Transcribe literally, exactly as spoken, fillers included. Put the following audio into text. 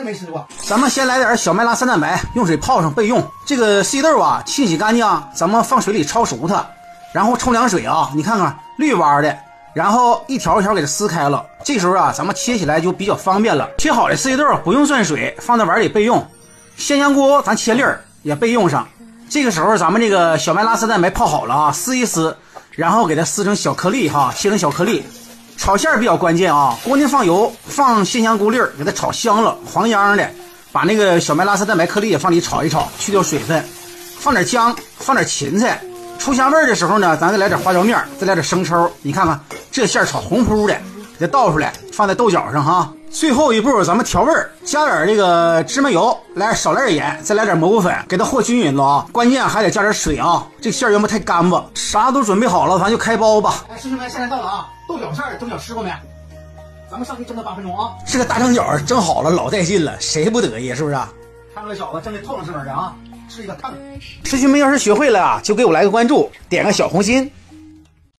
没吃过。 咱们先来点小麦辣三蛋白，用水泡上备用。这个四季豆啊，清洗干净，咱们放水里焯熟它，然后冲凉水啊，你看看绿弯的，然后一条一条给它撕开了。这时候啊，咱们切起来就比较方便了。切好的四季豆不用涮水，放在碗里备用。鲜香菇咱切粒儿也备用上。这个时候咱们这个小麦辣三蛋白泡好了啊，撕一撕，然后给它撕成小颗粒哈，切成小颗粒。炒馅比较关键啊，锅内放油，放鲜香菇粒儿，给它炒香了，黄秧的。把那个小麦辣三蛋白颗粒也放里炒一炒，去掉水分，放点姜，放点芹菜，出香味的时候呢，咱再来点花椒面，再来点生抽。你看看这馅炒红扑的，给它倒出来，放在豆角上哈。最后一步咱们调味儿，加点这个芝麻油，来少来点盐，再来点蘑菇粉，给它和均匀了啊。关键还得加点水啊，这馅要不太干巴。啥都准备好了，咱就开包吧。 哎，师兄们，现在到了啊！豆角馅儿蒸饺吃过没？咱们上去蒸它八分钟啊！ 这个大蒸饺蒸好了，老带劲了，谁不得意是不是？ 看这饺子蒸的透亮透亮的啊，是一个烫。 师兄们要是学会了啊，就给我来个关注，点个小红心。